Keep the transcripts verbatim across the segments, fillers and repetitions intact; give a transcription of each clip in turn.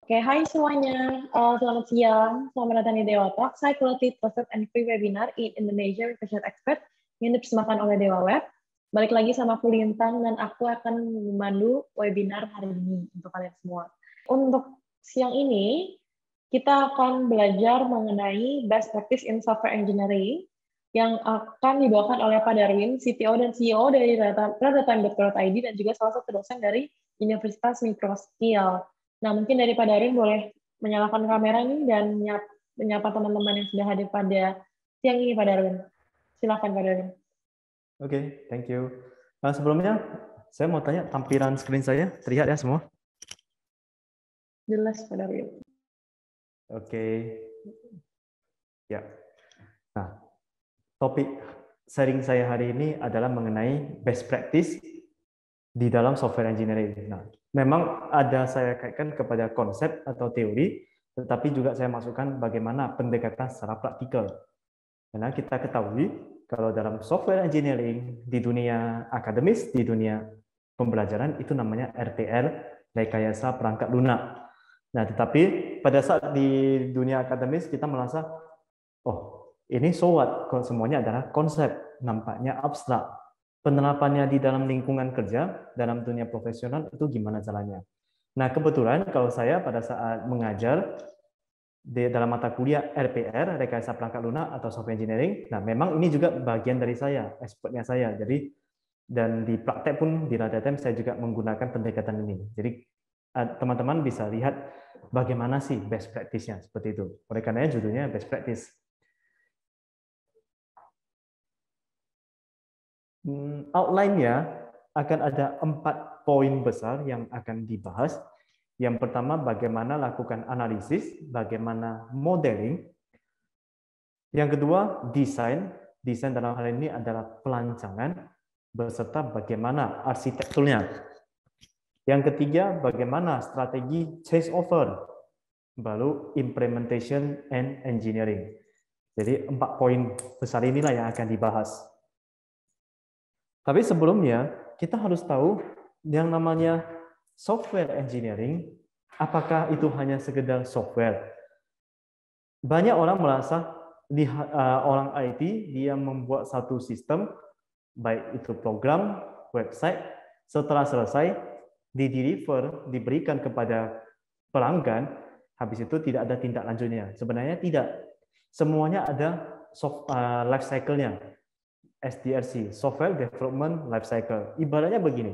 Oke, hai semuanya. Uh, selamat siang. Selamat datang di Dewa Talk. Saya Quality Trusted and Free Webinar in Indonesia Research Expert yang dipersembahkan oleh Dewa Web. Balik lagi sama aku Lintang dan aku akan memandu webinar hari ini untuk kalian semua. Untuk siang ini, kita akan belajar mengenai best practice in software engineering yang akan dibawakan oleh Pak Darwin, C T O dan C E O dari redatime dot co dot i d dan juga salah satu dosen dari Universitas Microskill. Nah, mungkin dari Pak Darwin boleh menyalakan kamera ini dan menyapa teman-teman yang sudah hadir pada siang ini, Pak Darwin. Silakan, Pak Darwin. Oke, okay, thank you. Nah, sebelumnya, saya mau tanya tampilan screen saya, terlihat ya semua? Jelas, Pak Darwin. Oke. Okay. Ya. Nah, topik sharing saya hari ini adalah mengenai best practice di dalam software engineering. Nah, memang ada saya kaitkan kepada konsep atau teori, tetapi juga saya masukkan bagaimana pendekatan secara praktikal. Karena kita ketahui, kalau dalam software engineering, di dunia akademis, di dunia pembelajaran, itu namanya R P R, rekayasa perangkat lunak. Nah, tetapi pada saat di dunia akademis, kita merasa, oh, ini so what? Semuanya adalah konsep, nampaknya abstrak. Penerapannya di dalam lingkungan kerja, dalam dunia profesional, itu gimana caranya? Nah, kebetulan kalau saya pada saat mengajar, di dalam mata kuliah R P R, rekayasa perangkat lunak atau software engineering. Nah, memang ini juga bagian dari saya, expertnya saya. Jadi, dan di praktek pun di redatime saya juga menggunakan pendekatan ini. Jadi, teman-teman bisa lihat bagaimana sih best practice-nya seperti itu. Oleh karenanya judulnya best practice. Hmm, outline-nya akan ada empat poin besar yang akan dibahas. Yang pertama, bagaimana lakukan analisis, bagaimana modeling. Yang kedua, desain. Desain dalam hal ini adalah pelancangan, beserta bagaimana arsitekturnya. Yang ketiga, bagaimana strategi change over, baru implementation and engineering. Jadi empat poin besar inilah yang akan dibahas. Tapi sebelumnya, kita harus tahu yang namanya software engineering, apakah itu hanya sekedar software? Banyak orang merasa di, uh, orang I T dia membuat satu sistem, baik itu program, website, setelah selesai di-deliver, diberikan kepada pelanggan, habis itu tidak ada tindak lanjutnya. Sebenarnya tidak. Semuanya ada soft, uh, life cycle-nya. S D R C, Software Development Life Cycle. Ibaratnya begini.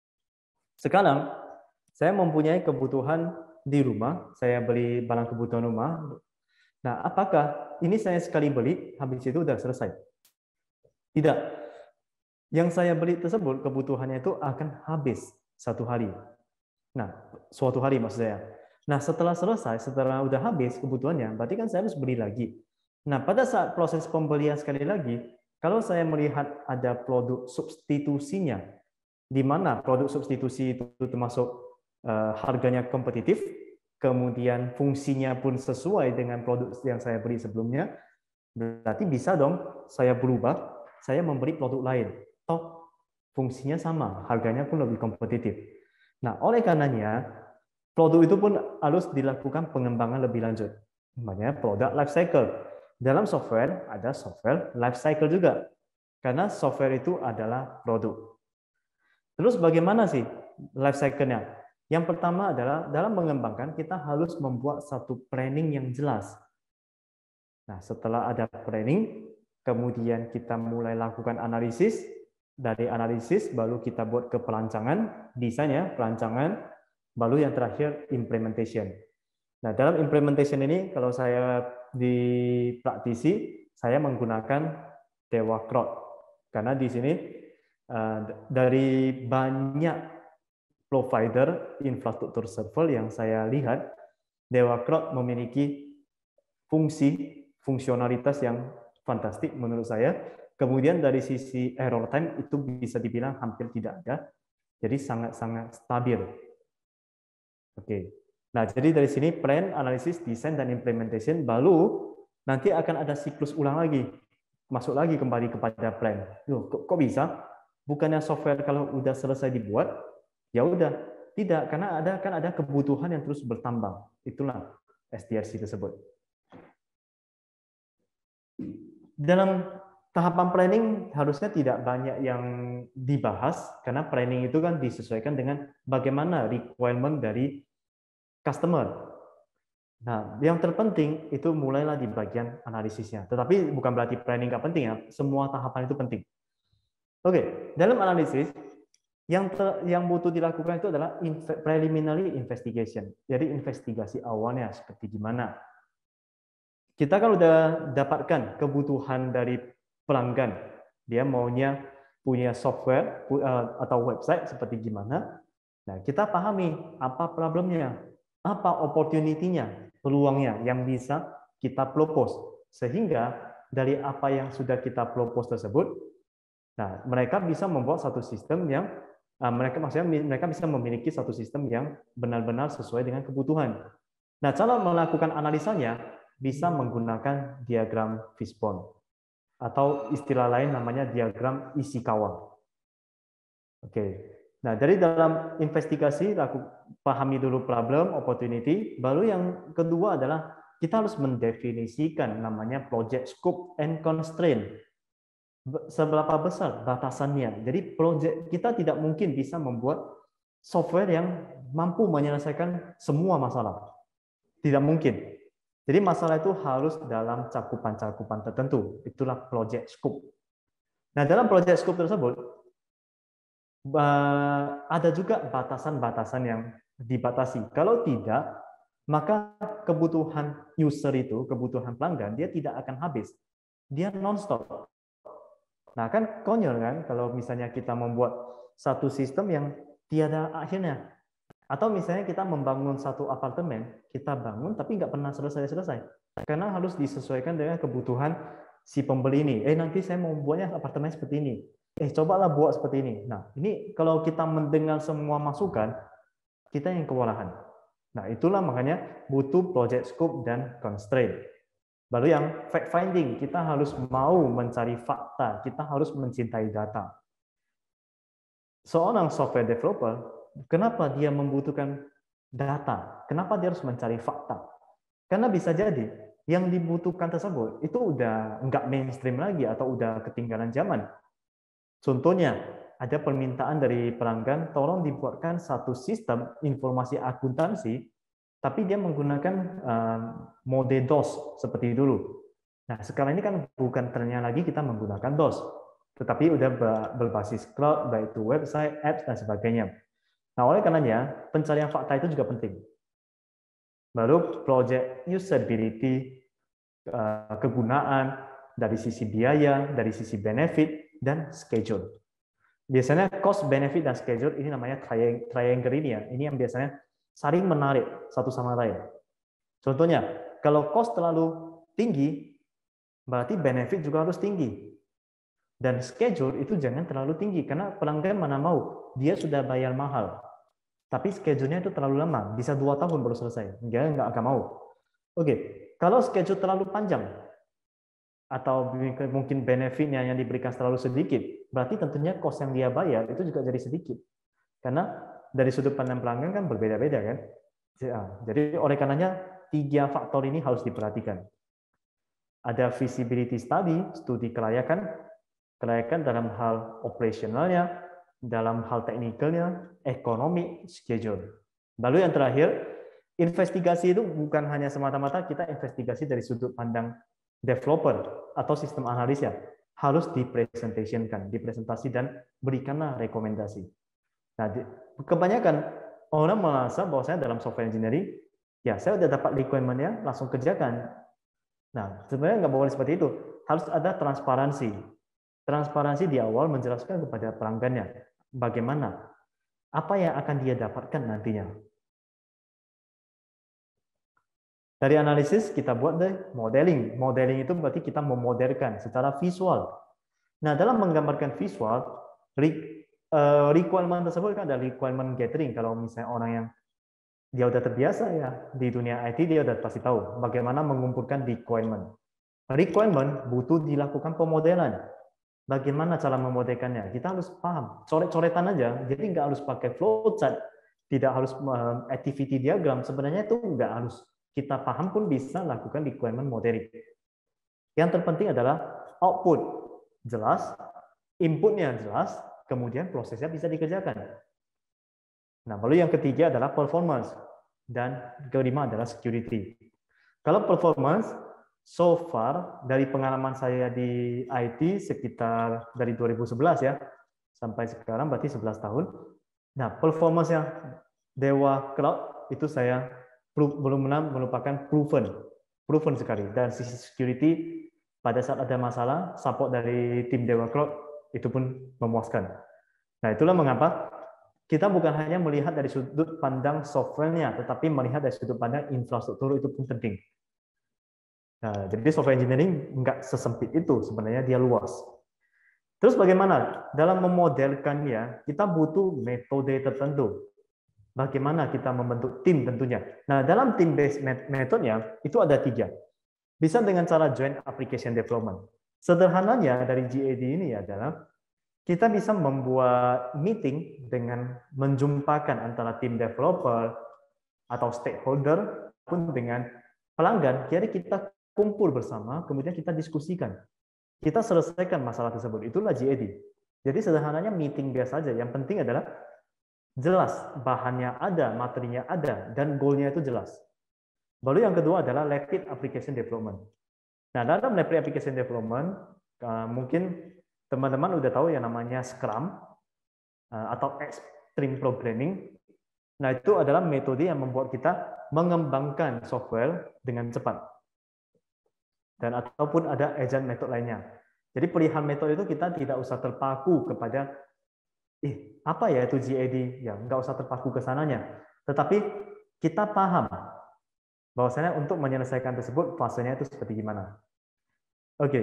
Sekarang, saya mempunyai kebutuhan di rumah, saya beli barang kebutuhan rumah. Nah, apakah ini saya sekali beli, habis itu sudah selesai? Tidak. Yang saya beli tersebut, kebutuhannya itu akan habis satu hari. Nah, suatu hari maksud saya. Nah, setelah selesai, setelah udah habis kebutuhannya, berarti kan saya harus beli lagi. Nah, pada saat proses pembelian sekali lagi, kalau saya melihat ada produk substitusinya, di mana produk substitusi itu termasuk uh, harganya kompetitif, kemudian fungsinya pun sesuai dengan produk yang saya beli sebelumnya, berarti bisa dong saya berubah, saya membeli produk lain. Toh fungsinya sama, harganya pun lebih kompetitif. Nah, oleh karenanya, produk itu pun harus dilakukan pengembangan lebih lanjut. Namanya product life cycle. Dalam software ada software life cycle juga. Karena software itu adalah produk. Terus bagaimana sih life cycle-nya? Yang pertama adalah dalam mengembangkan kita harus membuat satu planning yang jelas. Nah, setelah ada planning, kemudian kita mulai lakukan analisis. Dari analisis baru kita buat ke pelancangan, desainnya, pelancangan, baru yang terakhir implementation. Nah, dalam implementation ini kalau saya di praktisi, saya menggunakan Dewa Cloud. Karena di sini dari banyak provider infrastruktur server yang saya lihat, Dewa Cloud memiliki fungsi, fungsionalitas yang fantastik menurut saya. Kemudian dari sisi error time itu bisa dibilang hampir tidak ada. Jadi sangat-sangat stabil. Oke. Nah, jadi dari sini plan, analisis, desain, dan implementation, baru nanti akan ada siklus ulang lagi. Masuk lagi kembali kepada plan. Loh, kok, kok bisa? Bukannya software kalau udah selesai dibuat, ya udah Tidak, karena ada kan ada kebutuhan yang terus bertambah. Itulah S D R C tersebut. Dalam tahapan planning harusnya tidak banyak yang dibahas, karena planning itu kan disesuaikan dengan bagaimana requirement dari customer. Nah, yang terpenting itu mulailah di bagian analisisnya. Tetapi bukan berarti planning nggak penting ya, semua tahapan itu penting. Oke, dalam analisis, yang ter, yang butuh dilakukan itu adalah preliminary investigation. Jadi investigasi awalnya seperti gimana. Kita kan udah dapatkan kebutuhan dari pelanggan. Dia maunya punya software atau website seperti gimana. Nah, kita pahami apa problemnya, apa opportunity-nya, peluangnya yang bisa kita propose. Sehingga dari apa yang sudah kita propose tersebut, nah, mereka bisa membuat satu sistem yang uh, mereka maksudnya mereka bisa memiliki satu sistem yang benar-benar sesuai dengan kebutuhan. Nah, cara melakukan analisanya bisa menggunakan diagram fishbone atau istilah lain namanya diagram Ishikawa. Oke. Nah, dari dalam investigasi aku pahami dulu problem, opportunity, baru yang kedua adalah kita harus mendefinisikan namanya project scope and constraint. Seberapa besar batasannya. Jadi project kita tidak mungkin bisa membuat software yang mampu menyelesaikan semua masalah. Tidak mungkin. Jadi masalah itu harus dalam cakupan-cakupan tertentu. Itulah project scope. Nah, dalam project scope tersebut ada juga batasan-batasan yang dibatasi. Kalau tidak, maka kebutuhan user itu, kebutuhan pelanggan, dia tidak akan habis. Dia non-stop. Nah, kan konyol kan kalau misalnya kita membuat satu sistem yang tiada akhirnya. Atau misalnya kita membangun satu apartemen, kita bangun tapi nggak pernah selesai-selesai. Karena harus disesuaikan dengan kebutuhan si pembeli ini. Eh, nanti saya mau buatnya apartemen seperti ini. Eh, cobalah buat seperti ini. Nah, ini kalau kita mendengar semua masukan, kita yang kewalahan. Nah, itulah makanya butuh project scope dan constraint. Baru yang fact finding, kita harus mau mencari fakta, kita harus mencintai data. Seorang software developer, kenapa dia membutuhkan data? Kenapa dia harus mencari fakta? Karena bisa jadi yang dibutuhkan tersebut itu udah nggak mainstream lagi atau udah ketinggalan zaman. Contohnya, ada permintaan dari pelanggan, tolong dibuatkan satu sistem informasi akuntansi, tapi dia menggunakan uh, mode DOS seperti dulu. Nah, sekarang ini kan bukan trennya lagi kita menggunakan DOS, tetapi udah berbasis cloud, baik itu website, apps, dan sebagainya. Nah, oleh karenanya, pencarian fakta itu juga penting. Baru project usability, uh, kegunaan, dari sisi biaya, dari sisi benefit, dan schedule. Biasanya cost, benefit, dan schedule ini namanya triangle ini ya. Ini yang biasanya saling menarik satu sama lain. Contohnya, kalau cost terlalu tinggi, berarti benefit juga harus tinggi. Dan schedule itu jangan terlalu tinggi, karena pelanggan mana mau, dia sudah bayar mahal. Tapi schedule-nya itu terlalu lama, bisa dua tahun baru selesai. Dia nggak akan mau. Oke, kalau schedule terlalu panjang, atau mungkin benefitnya yang diberikan terlalu sedikit, berarti tentunya cost yang dia bayar itu juga jadi sedikit. Karena dari sudut pandang pelanggan kan berbeda-beda kan. Jadi oleh karenanya tiga faktor ini harus diperhatikan. Ada feasibility study, studi kelayakan, kelayakan dalam hal operasionalnya, dalam hal teknikalnya, ekonomi, schedule. Lalu yang terakhir, investigasi itu bukan hanya semata-mata kita investigasi dari sudut pandang developer atau sistem analis ya, harus dipresentationkan, dipresentasi dan berikanlah rekomendasi. Nah, kebanyakan orang merasa bahwa saya dalam software engineering, ya saya udah dapat requirement-nya, langsung kerjakan. Nah, sebenarnya nggak boleh seperti itu. Harus ada transparansi. Transparansi di awal menjelaskan kepada pelanggannya bagaimana, apa yang akan dia dapatkan nantinya. Dari analisis kita buat deh modeling. Modeling itu berarti kita memodelkan secara visual. Nah, dalam menggambarkan visual, requirement tersebut kan ada requirement gathering. Kalau misalnya orang yang dia udah terbiasa ya di dunia I T, dia udah pasti tahu bagaimana mengumpulkan requirement. Requirement butuh dilakukan pemodelan. Bagaimana cara memodelkannya? Kita harus paham. Coret-coretan aja, jadi nggak harus pakai flowchart. tidak harus activity diagram, sebenarnya itu nggak harus kita paham pun bisa lakukan requirement modeling. Yang terpenting adalah output jelas, inputnya jelas, kemudian prosesnya bisa dikerjakan. Nah, lalu yang ketiga adalah performance, dan kelima adalah security. Kalau performance, so far dari pengalaman saya di I T sekitar dari dua ribu sebelas ya, sampai sekarang berarti sebelas tahun. Nah, performance yang Dewa Cloud itu saya belum melupakan proven, proven sekali. Dan sisi security pada saat ada masalah, support dari tim Dewa Cloud itu pun memuaskan. Nah, itulah mengapa kita bukan hanya melihat dari sudut pandang software-nya, tetapi melihat dari sudut pandang infrastruktur itu pun penting. Nah, jadi software engineering nggak sesempit itu, sebenarnya dia luas. Terus bagaimana? Dalam memodelkannya, kita butuh metode tertentu. Bagaimana kita membentuk tim tentunya. Nah, dalam team-based metode-nya, itu ada tiga. Bisa dengan cara joint application development. Sederhananya dari G A D ini adalah, kita bisa membuat meeting dengan menjumpakan antara tim developer atau stakeholder pun dengan pelanggan. Jadi kita kumpul bersama, kemudian kita diskusikan. Kita selesaikan masalah tersebut. Itulah G A D. Jadi sederhananya meeting biasa saja. Yang penting adalah jelas bahannya ada, materinya ada, dan goal-nya itu jelas. Lalu yang kedua adalah rapid application development. Nah, dalam rapid application development, mungkin teman-teman udah tahu yang namanya Scrum atau Extreme Programming. Nah, itu adalah metode yang membuat kita mengembangkan software dengan cepat. Dan ataupun ada agile method lainnya. Jadi pilihan metode itu kita tidak usah terpaku kepada eh apa ya itu G A D, ya nggak usah terpaku ke sananya. Tetapi kita paham bahwasanya untuk menyelesaikan tersebut fasenya itu seperti gimana. Oke.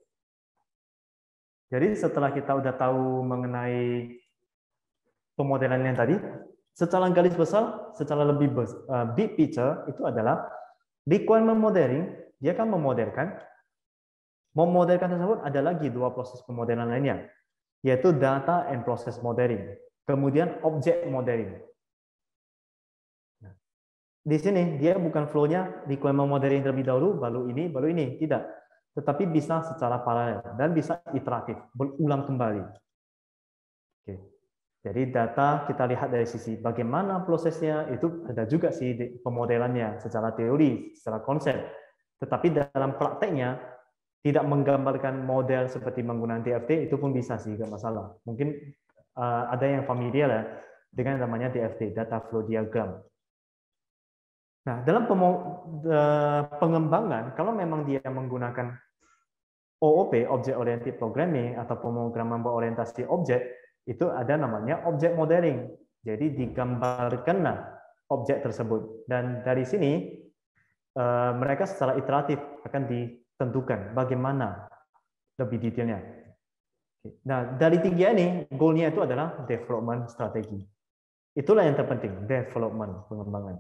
Jadi setelah kita udah tahu mengenai pemodelan yang tadi, secara garis besar, secara lebih uh, big picture itu adalah requirement modeling. Dia kan memodelkan, memodelkan tersebut ada lagi dua proses pemodelan lainnya, yaitu data and process modeling, kemudian object modeling. Nah, di sini dia bukan flow-nya requirement modeling terlebih dahulu, baru ini, baru ini, tidak. Tetapi bisa secara paralel dan bisa iteratif, berulang kembali. Oke. Jadi data kita lihat dari sisi bagaimana prosesnya, itu ada juga sih pemodelannya secara teori, secara konsep. Tetapi dalam prakteknya tidak menggambarkan model seperti menggunakan D F T itu pun bisa sih, nggak masalah. Mungkin uh, ada yang familiar ya dengan namanya D F T, data flow diagram. Nah, dalam pengembangan, kalau memang dia menggunakan O O P, Object Oriented Programming, atau pemrograman berorientasi objek, itu ada namanya Object Modeling. Jadi digambarkanlah objek tersebut. Dan dari sini, mereka secara iteratif akan ditentukan bagaimana lebih detailnya. Nah, dari tiga ini, goal-nya itu adalah development strategi. Itulah yang terpenting, development, pengembangan.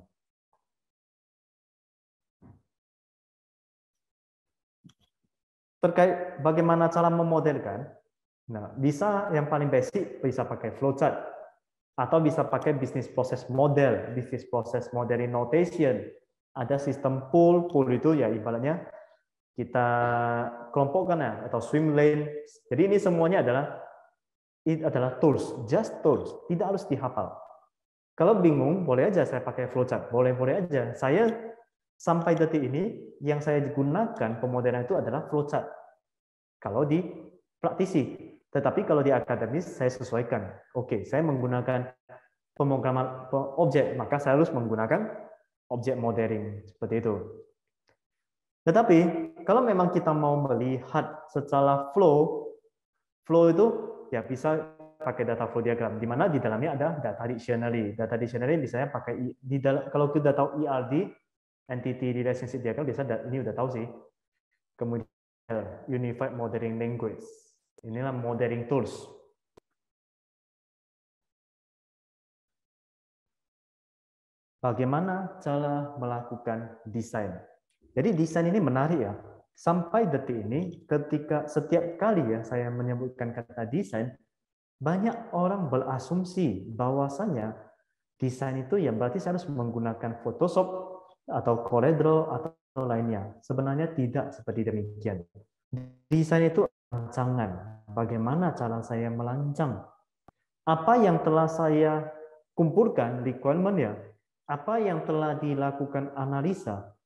Terkait bagaimana cara memodelkan, nah bisa yang paling basic bisa pakai flowchart atau bisa pakai business process model, business process modeling notation. Ada sistem pool, pool itu ya ibaratnya kita kelompokkan ya, atau swim lane. Jadi ini semuanya adalah ini adalah tools, just tools, tidak harus dihafal. Kalau bingung boleh aja saya pakai flowchart, boleh-boleh aja. Saya sampai detik ini, yang saya gunakan pemodelan itu adalah flowchart. Kalau di praktisi. Tetapi kalau di akademis, saya sesuaikan. Oke, saya menggunakan pemrograman objek, maka saya harus menggunakan object modeling. Seperti itu. Tetapi, kalau memang kita mau melihat secara flow, flow itu ya bisa pakai data flow diagram, di mana di dalamnya ada data dictionary. Data dictionary misalnya pakai, di dalam, kalau kita tahu E R D, Entity Relationship Diagram, biasa ini udah tahu sih. Kemudian Unified Modeling Language. Inilah modeling tools. Bagaimana cara melakukan desain? Jadi desain ini menarik ya. Sampai detik ini, ketika setiap kali ya saya menyebutkan kata desain, banyak orang berasumsi bahwasanya desain itu ya berarti saya harus menggunakan Photoshop atau CorelDRAW atau lainnya. Sebenarnya tidak seperti demikian. Desain itu rancangan. Bagaimana cara saya melancang? Apa yang telah saya kumpulkan requirement ya? Apa yang telah dilakukan analisa?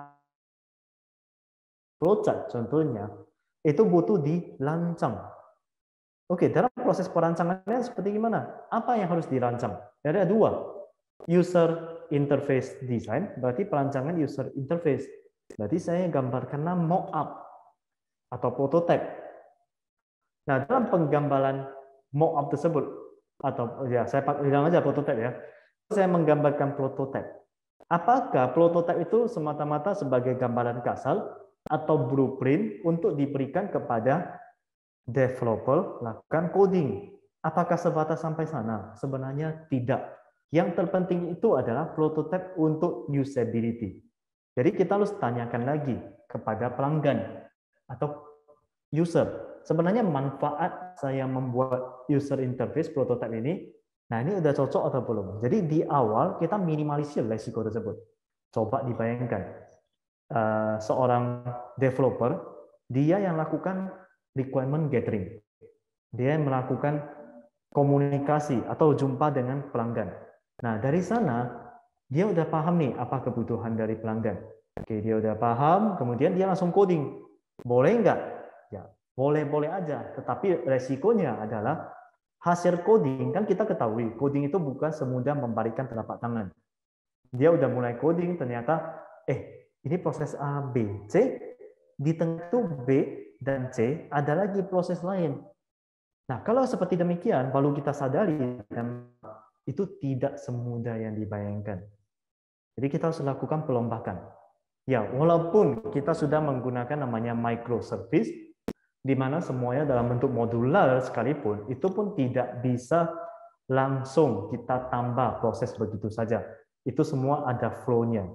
Flowchart contohnya, itu butuh dirancang. Oke, dalam proses perancangannya seperti gimana? Apa yang harus dirancang? Ada dua. User interface design, berarti perancangan user interface. Berarti saya gambarkan mock-up atau prototype. Nah, dalam penggambaran mock-up tersebut, atau ya saya bilang aja prototype ya, saya menggambarkan prototype. Apakah prototype itu semata-mata sebagai gambaran kasar atau blueprint untuk diberikan kepada developer lakukan coding? Apakah sebatas sampai sana? Sebenarnya tidak. Yang terpenting itu adalah prototype untuk usability. Jadi kita harus tanyakan lagi kepada pelanggan atau user. Sebenarnya manfaat saya membuat user interface prototype ini, nah ini udah cocok atau belum? Jadi di awal kita minimalisir risiko tersebut. Coba dibayangkan, uh, seorang developer, dia yang lakukan requirement gathering. Dia yang melakukan komunikasi atau jumpa dengan pelanggan. Nah, dari sana dia udah paham nih apa kebutuhan dari pelanggan. Oke, dia udah paham, kemudian dia langsung coding. Boleh nggak? Ya, boleh-boleh aja. Tetapi resikonya adalah hasil coding, kan kita ketahui, coding itu bukan semudah membalikkan telapak tangan. Dia udah mulai coding, ternyata, eh, ini proses A, B, C, di tengah itu B dan C, ada lagi proses lain. Nah, kalau seperti demikian, baru kita sadari, itu tidak semudah yang dibayangkan. Jadi kita harus lakukan pelombakan. Ya, walaupun kita sudah menggunakan namanya microservice, di mana semuanya dalam bentuk modular sekalipun, itu pun tidak bisa langsung kita tambah proses begitu saja. Itu semua ada flow-nya.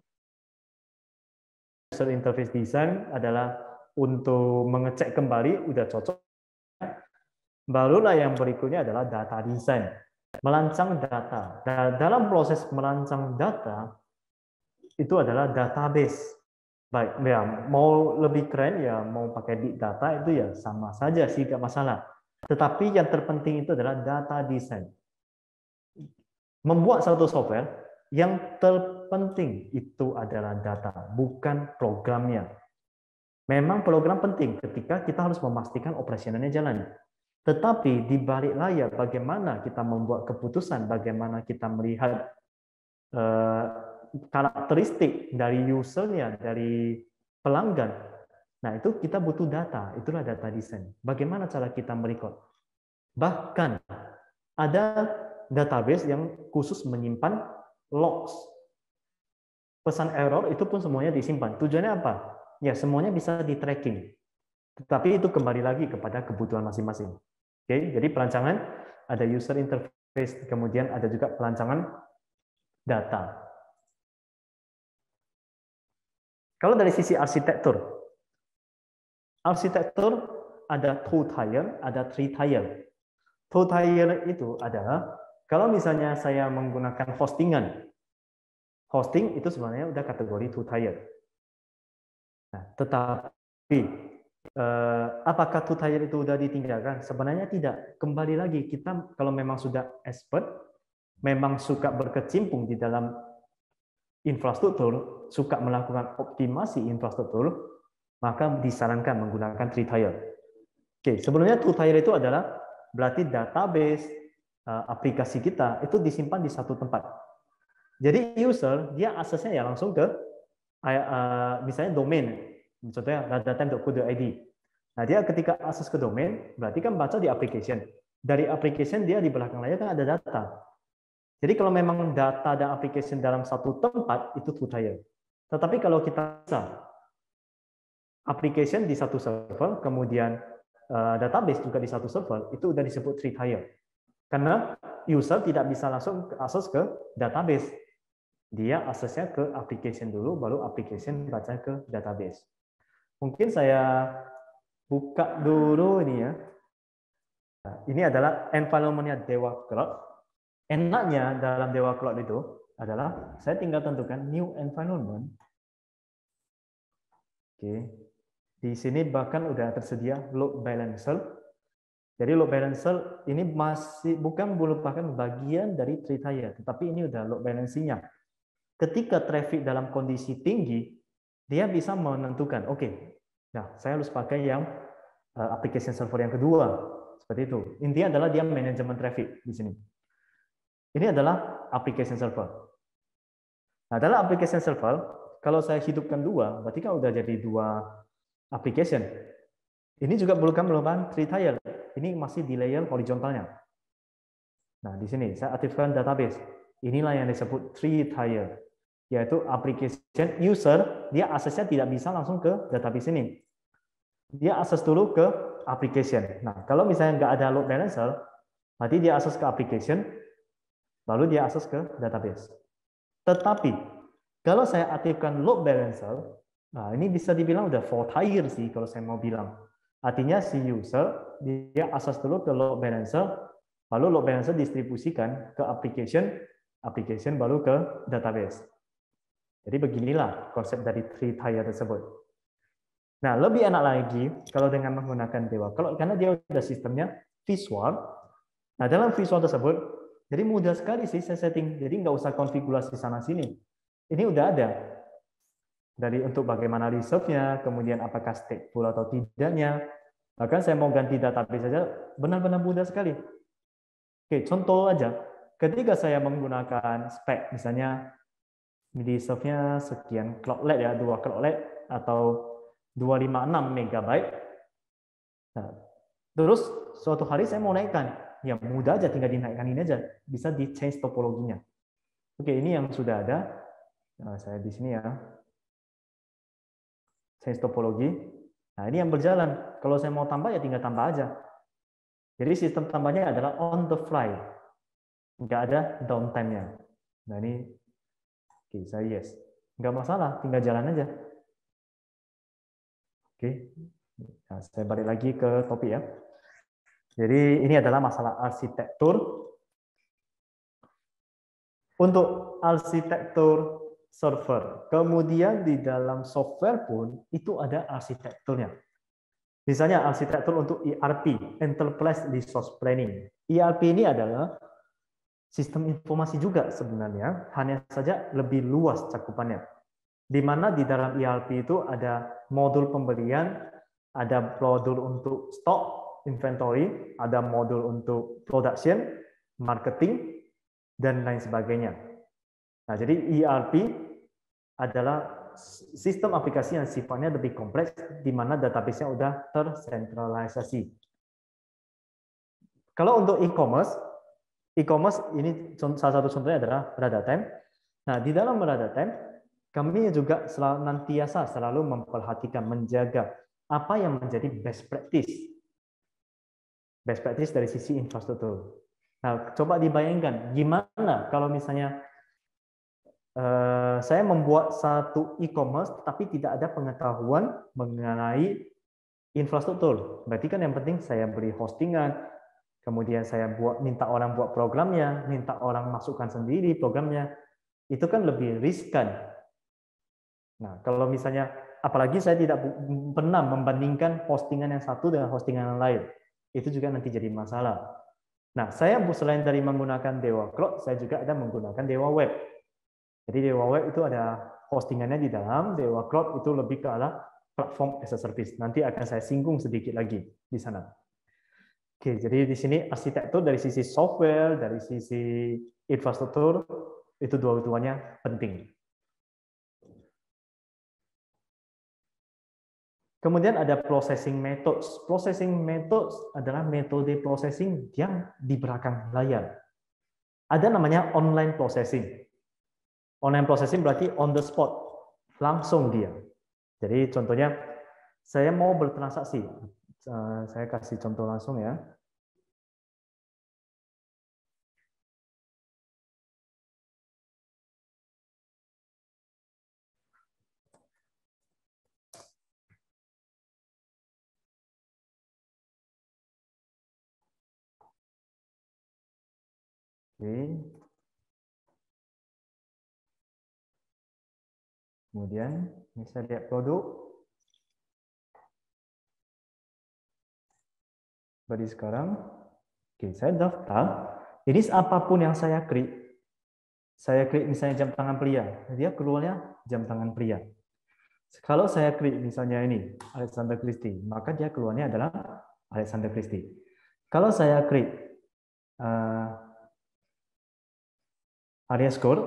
User interface design adalah untuk mengecek kembali, udah cocok. Barulah yang berikutnya adalah data design. Merancang data. Dalam proses merancang data, itu adalah database. Baik, ya, mau lebih keren ya, mau pakai big data itu ya sama saja sih, tidak masalah. Tetapi yang terpenting itu adalah data design. Membuat satu software, yang terpenting itu adalah data, bukan programnya. Memang program penting ketika kita harus memastikan operasionalnya jalan. Tetapi di balik layar bagaimana kita membuat keputusan, bagaimana kita melihat eh, karakteristik dari usernya, dari pelanggan. Nah, itu kita butuh data, itulah data design. Bagaimana cara kita merecord? Bahkan ada database yang khusus menyimpan logs. Pesan error itu pun semuanya disimpan. Tujuannya apa? Ya, semuanya bisa di-tracking. Tetapi itu kembali lagi kepada kebutuhan masing-masing. Oke, jadi perancangan ada user interface, kemudian ada juga perancangan data. Kalau dari sisi arsitektur, arsitektur ada two tier, ada three tier. Two tier itu adalah kalau misalnya saya menggunakan hostingan, hosting itu sebenarnya udah kategori two tier. Nah, tetapi Eh, apakah two tier itu sudah ditinggalkan? Sebenarnya tidak. Kembali lagi, kita kalau memang sudah expert, memang suka berkecimpung di dalam infrastruktur, suka melakukan optimasi infrastruktur, maka disarankan menggunakan three tier. Oke, sebenarnya two tier itu adalah berarti database aplikasi kita itu disimpan di satu tempat. Jadi user dia aksesnya ya langsung ke misalnya domain. Contohnya datatime dot co dot i d. Nah, dia ketika akses ke domain, berarti kan baca di application. Dari application dia di belakang layar kan ada data. Jadi kalau memang data dan application dalam satu tempat, itu two tier. Tetapi kalau kita bisa application di satu server, kemudian uh, database juga di satu server, itu udah disebut three tier. Karena user tidak bisa langsung akses ke database. Dia aksesnya ke application dulu, baru application baca ke database. Mungkin saya buka dulu ini ya. Nah, ini adalah environment-nya Dewa Cloud. enaknya dalam Dewa Cloud itu adalah saya tinggal tentukan new environment. Oke. Di sini bahkan udah tersedia load balancer. Jadi load balancer ini masih bukan merupakan bagian dari tree tier, tetapi ini udah load balancing-nya. Ketika traffic dalam kondisi tinggi, dia bisa menentukan, oke, okay, nah saya harus pakai yang uh, application server yang kedua, seperti itu. Intinya adalah dia manajemen traffic di sini. Ini adalah application server. Nah, dalam application server, kalau saya hidupkan dua, berarti kan udah jadi dua application. Ini juga bukan merupakan tree tier. Ini masih di layer horizontalnya. Nah, di sini saya aktifkan database. Inilah yang disebut tree tier, yaitu application user, dia aksesnya tidak bisa langsung ke database ini. Dia akses dulu ke application. Nah, kalau misalnya nggak ada load balancer, berarti dia akses ke application, lalu dia akses ke database. Tetapi, kalau saya aktifkan load balancer, nah ini bisa dibilang udah four tier sih kalau saya mau bilang. Artinya si user, dia akses dulu ke load balancer, lalu load balancer distribusikan ke application, application baru ke database. Jadi beginilah konsep dari tree tier tersebut. Nah, lebih enak lagi kalau dengan menggunakan Dewa Cloud, karena dia udah sistemnya visual. Nah, dalam visual tersebut, jadi mudah sekali sih saya setting. Jadi nggak usah konfigurasi sana-sini. Ini udah ada. Dari untuk bagaimana reserve-nya, kemudian apakah stateful atau tidaknya. Bahkan saya mau ganti database saja, benar-benar mudah sekali. Oke, contoh aja. Ketika saya menggunakan spek, misalnya reserve-nya sekian cloudlet ya, dua cloudlet atau dua ratus lima puluh enam megabyte. Nah, terus suatu hari saya mau naikkan, ya mudah aja, tinggal dinaikkan ini aja, bisa di change topologinya. Oke, ini yang sudah ada. Nah, saya di sini ya, change topologi. Nah, ini yang berjalan. Kalau saya mau tambah ya tinggal tambah aja. Jadi sistem tambahnya adalah on the fly, nggak ada downtime-nya. Nah ini, oke, saya yes, nggak masalah, tinggal jalan aja. Oke, nah, saya balik lagi ke topik ya. Jadi ini adalah masalah arsitektur. Untuk arsitektur server, kemudian di dalam software pun itu ada arsitekturnya. Misalnya arsitektur untuk E R P, Enterprise Resource Planning. E R P ini adalah sistem informasi juga sebenarnya, hanya saja lebih luas cakupannya. Di mana di dalam E R P itu ada modul pembelian, ada modul untuk stok, inventory, ada modul untuk production, marketing, dan lain sebagainya. Nah, jadi E R P adalah sistem aplikasi yang sifatnya lebih kompleks, di mana database-nya sudah tersentralisasi. Kalau untuk e-commerce, e-commerce ini salah satu contohnya adalah Radatem. Nah, di dalam Radatem, kami juga selalu nantiasa selalu memperhatikan, menjaga apa yang menjadi best practice. Best practice dari sisi infrastruktur. Nah, coba dibayangkan, gimana kalau misalnya Uh, saya membuat satu e-commerce tapi tidak ada pengetahuan mengenai infrastruktur. Berarti kan yang penting saya beli hostingan, kemudian saya buat minta orang buat programnya, minta orang masukkan sendiri programnya. Itu kan lebih riskan. Nah, kalau misalnya apalagi saya tidak pernah membandingkan hostingan yang satu dengan hostingan yang lain. Itu juga nanti jadi masalah. Nah, saya selain dari menggunakan Dewa Cloud, saya juga ada menggunakan Dewa Web. Jadi Dewa Web itu ada postingannya di dalam, Dewa Cloud itu lebih ke arah platform as a service. Nanti akan saya singgung sedikit lagi di sana. Oke, jadi di sini arsitektur dari sisi software, dari sisi infrastruktur, itu dua-duanya penting. Kemudian ada processing methods. Processing methods adalah metode processing yang di belakang layar. Ada namanya online processing. Online processing berarti on the spot, langsung dia. Jadi contohnya, saya mau bertransaksi. Saya kasih contoh langsung ya. Oke. Kemudian ini saya lihat produk. Berarti sekarang, oke, saya daftar. Jadi apapun yang saya klik, saya klik misalnya jam tangan pria, dia keluarnya jam tangan pria. Kalau saya klik misalnya ini Alexander Christie, maka dia keluarnya adalah Alexander Christie. Kalau saya klik uh, area score,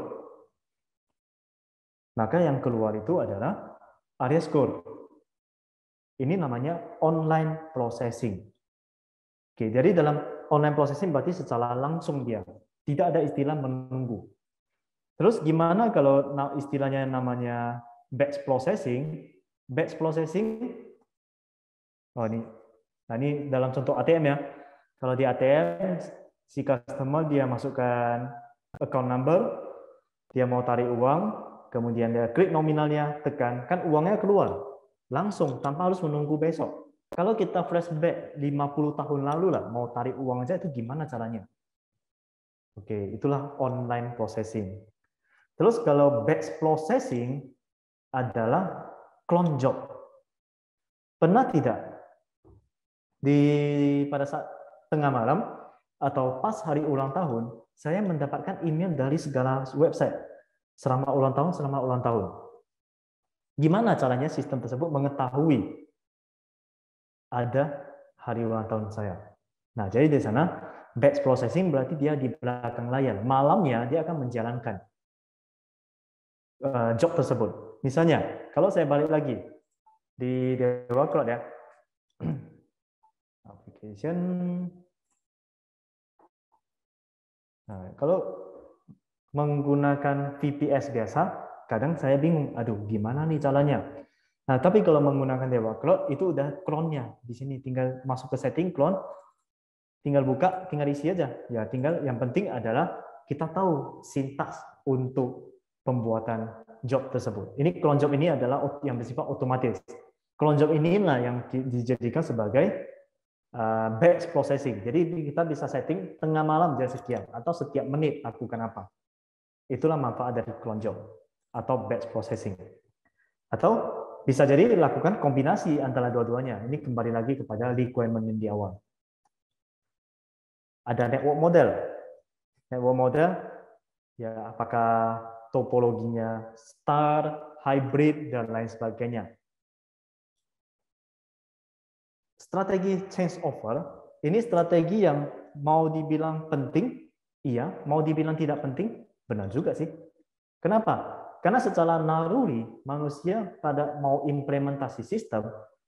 maka yang keluar itu adalah area score. Ini namanya online processing. Oke, jadi dalam online processing berarti secara langsung dia, tidak ada istilah menunggu. Terus gimana kalau istilahnya namanya batch processing? Batch processing, oh ini, nah ini dalam contoh A T M ya. Kalau di A T M, si customer dia masukkan account number, dia mau tarik uang, kemudian dia klik nominalnya, tekan, kan uangnya keluar langsung tanpa harus menunggu besok. Kalau kita flashback lima puluh tahun lalu lah, mau tarik uang aja itu gimana caranya? Oke, itulah online processing. Terus kalau batch processing adalah clone job. Pernah tidak di pada saat tengah malam atau pas hari ulang tahun, saya mendapatkan email dari segala website selama ulang tahun, selama ulang tahun. Gimana caranya sistem tersebut mengetahui ada hari ulang tahun saya? Nah, jadi di sana batch processing berarti dia di belakang layar. Malamnya dia akan menjalankan uh, job tersebut. Misalnya, kalau saya balik lagi di Dewa Cloud ya, application. Nah, kalau menggunakan V P S biasa, kadang saya bingung, aduh gimana nih caranya? Nah, tapi kalau menggunakan Dewa Cloud itu udah clone-nya di sini, tinggal masuk ke setting clone, tinggal buka, tinggal isi aja. Ya, tinggal yang penting adalah kita tahu sintaks untuk pembuatan job tersebut. Ini clone job ini adalah yang bersifat otomatis. Clone job inilah yang dijadikan sebagai uh, batch processing. Jadi kita bisa setting tengah malam jam sekian atau setiap menit lakukan apa. Itulah manfaat dari clone job atau batch processing. Atau bisa jadi lakukan kombinasi antara dua-duanya. Ini kembali lagi kepada requirement yang di awal. Ada network model. Network model, ya apakah topologinya star, hybrid, dan lain sebagainya. Strategi change over, ini strategi yang mau dibilang penting, iya. Mau dibilang tidak penting, benar juga sih. Kenapa? Karena secara naluri, manusia pada mau implementasi sistem,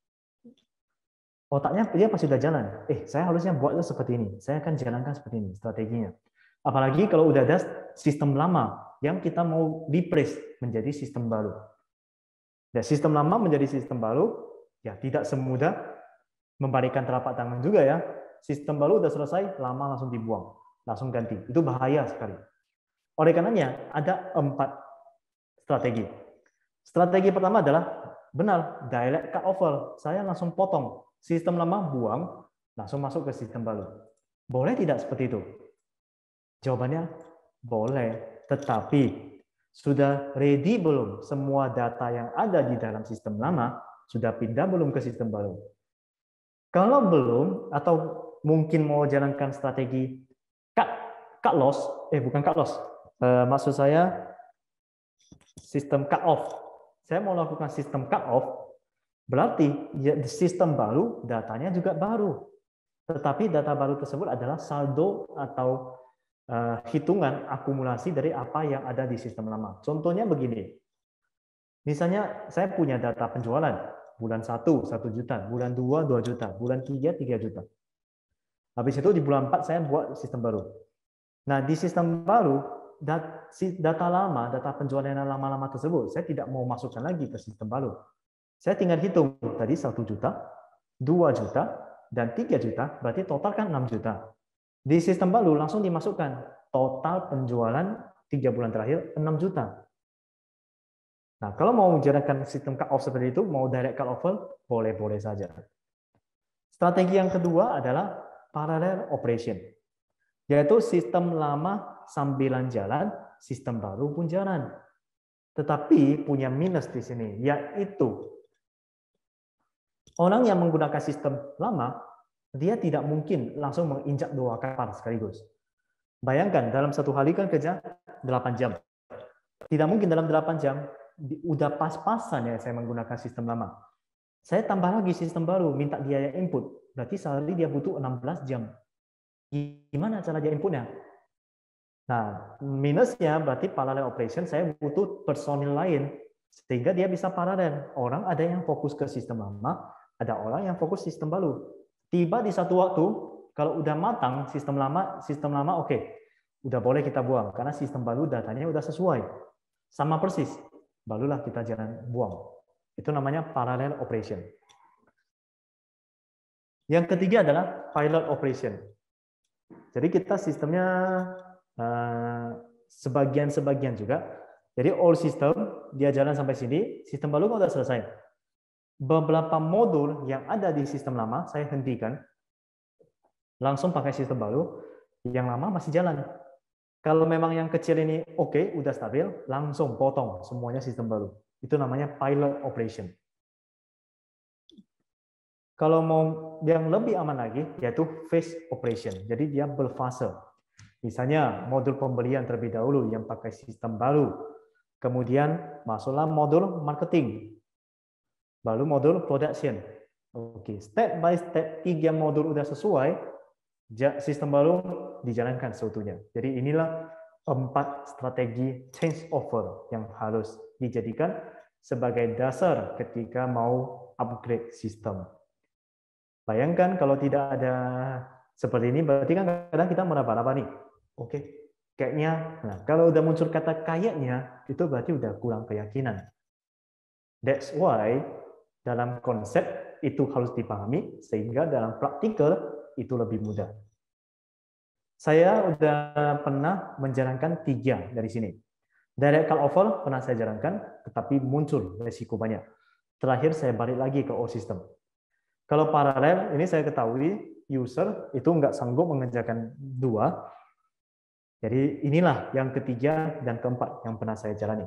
otaknya dia pasti sudah jalan. Eh, saya harusnya buatnya seperti ini. Saya akan jalankan seperti ini strateginya. Apalagi kalau udah ada sistem lama yang kita mau replace menjadi sistem baru. Dan sistem lama menjadi sistem baru, ya tidak semudah membalikan telapak tangan juga ya. Sistem baru udah selesai, lama langsung dibuang, langsung ganti. Itu bahaya sekali. Oleh karenanya ada empat strategi. Strategi pertama adalah benar direct cut over. Saya langsung potong sistem lama, buang, langsung masuk ke sistem baru. Boleh tidak seperti itu? Jawabannya boleh, tetapi sudah ready belum semua data yang ada di dalam sistem lama sudah pindah belum ke sistem baru? Kalau belum atau mungkin mau jalankan strategi cut cut loss, eh bukan cut loss, eh, maksud saya sistem cut off. Saya mau lakukan sistem cut off, berarti ya, sistem baru, datanya juga baru. Tetapi data baru tersebut adalah saldo atau uh, hitungan akumulasi dari apa yang ada di sistem lama. Contohnya begini. Misalnya saya punya data penjualan, bulan satu, satu juta, bulan dua, dua juta, bulan tiga, tiga juta. Habis itu di bulan empat saya buat sistem baru. Nah, di sistem baru, data lama, data penjualan yang lama-lama tersebut, saya tidak mau masukkan lagi ke sistem baru. Saya tinggal hitung, tadi satu juta, dua juta, dan tiga juta, berarti total kan enam juta. Di sistem baru langsung dimasukkan, total penjualan tiga bulan terakhir enam juta. Nah, kalau mau menjalankan sistem cut off seperti itu, mau direct cut over, boleh-boleh saja. Strategi yang kedua adalah parallel operation. Yaitu sistem lama sambilan jalan, sistem baru pun jalan. Tetapi punya minus di sini, yaitu orang yang menggunakan sistem lama, dia tidak mungkin langsung menginjak dua kapal sekaligus. Bayangkan, dalam satu hari kan kerja delapan jam. Tidak mungkin dalam delapan jam, udah pas-pasan ya saya menggunakan sistem lama. Saya tambah lagi sistem baru, minta dia yang input. Berarti sehari dia butuh enam belas jam. Gimana cara dia inputnya? Nah, minusnya berarti parallel operation, saya butuh personil lain. Sehingga dia bisa paralel. Orang ada yang fokus ke sistem lama, ada orang yang fokus sistem baru. Tiba di satu waktu, kalau udah matang sistem lama, sistem lama oke, okay, udah boleh kita buang. Karena sistem baru datanya udah sesuai. Sama persis. Barulah kita jangan buang. Itu namanya parallel operation. Yang ketiga adalah pilot operation. Jadi kita sistemnya sebagian-sebagian juga. Jadi all system dia jalan sampai sini, sistem baru kan udah selesai. Beberapa modul yang ada di sistem lama saya hentikan, langsung pakai sistem baru, yang lama masih jalan. Kalau memang yang kecil ini oke, okay, udah stabil, langsung potong semuanya sistem baru. Itu namanya pilot operation. Kalau mau yang lebih aman lagi, yaitu phase operation. Jadi dia berfase. Misalnya modul pembelian terlebih dahulu yang pakai sistem baru. Kemudian masuklah modul marketing. Baru modul production. Oke, step by step tiga modul udah sesuai, sistem baru dijalankan seutuhnya. Jadi inilah empat strategi change over yang harus dijadikan sebagai dasar ketika mau upgrade sistem. Bayangkan kalau tidak ada seperti ini, berarti kan kadang kita meraba-raba nih. Oke, kayaknya, nah kalau udah muncul kata kayaknya, itu berarti udah kurang keyakinan. That's why dalam konsep itu harus dipahami, sehingga dalam praktikal itu lebih mudah. Saya udah pernah menjalankan tiga dari sini. Direct cut over pernah saya jalankan, tetapi muncul resiko banyak. Terakhir saya balik lagi ke all system. Kalau paralel, ini saya ketahui user itu nggak sanggup mengerjakan dua. Jadi inilah yang ketiga dan keempat yang pernah saya jalani.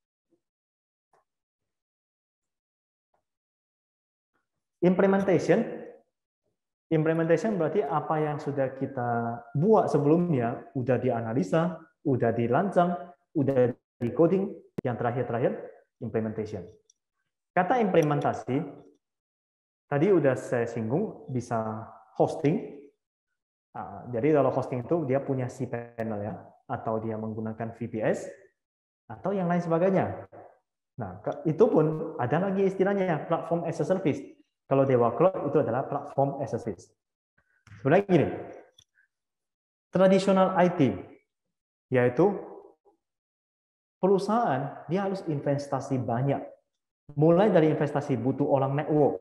Implementation. Implementation berarti apa yang sudah kita buat sebelumnya, udah dianalisa, udah dirancang, udah di coding, yang terakhir-terakhir implementation. Kata implementasi, tadi udah saya singgung, bisa hosting. Jadi kalau hosting itu dia punya cPanel ya, atau dia menggunakan V P S, atau yang lain sebagainya. Nah, itu pun ada lagi istilahnya, platform as a service. Kalau Dewa Cloud itu adalah platform as a service. Sebenarnya gini, tradisional I T, yaitu perusahaan, dia harus investasi banyak. Mulai dari investasi butuh orang network.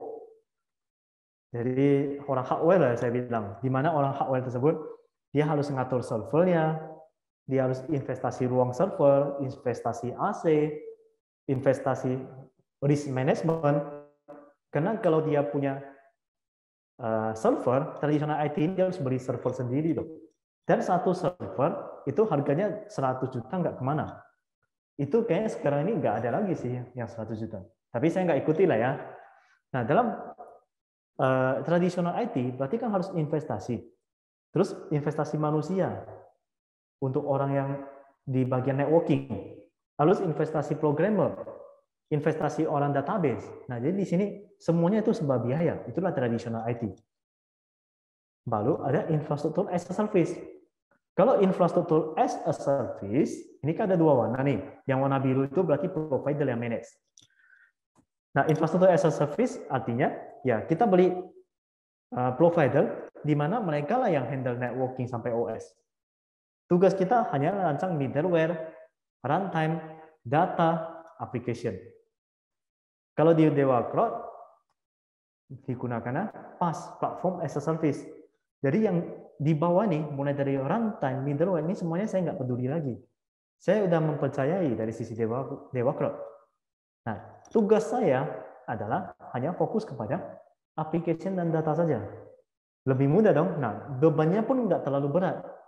Jadi orang hardware lah saya bilang, di mana orang hardware tersebut, dia harus ngatur servernya, dia harus investasi ruang server, investasi A C, investasi risk management. Karena kalau dia punya uh, server, tradisional I T dia harus beli server sendiri loh. Dan satu server itu harganya seratus juta nggak kemana. Itu kayaknya sekarang ini nggak ada lagi sih yang seratus juta. Tapi saya nggak ikuti lah ya. Nah dalam uh, tradisional I T berarti kan harus investasi. Terus investasi manusia untuk orang yang di bagian networking. Harus investasi programmer, investasi orang database. Nah jadi di sini semuanya itu sebab biaya. Itulah tradisional I T. Baru ada infrastruktur as a service. Kalau infrastruktur as a service, ini kan ada dua warna nih. Yang warna biru itu berarti provider yang manage. Nah, infrastruktur as a service artinya ya kita beli uh, provider di mana mereka lah yang handle networking sampai O S. Tugas kita hanya rancang middleware, runtime, data, application. Kalau di Dewa Cloud digunakan pas platform as a service. Jadi yang di bawah nih, mulai dari runtime, middleware, ini semuanya saya nggak peduli lagi. Saya udah mempercayai dari sisi Dewa, Dewa Cloud. Nah, tugas saya adalah hanya fokus kepada application dan data saja. Lebih mudah dong. Nah, bebannya pun nggak terlalu berat.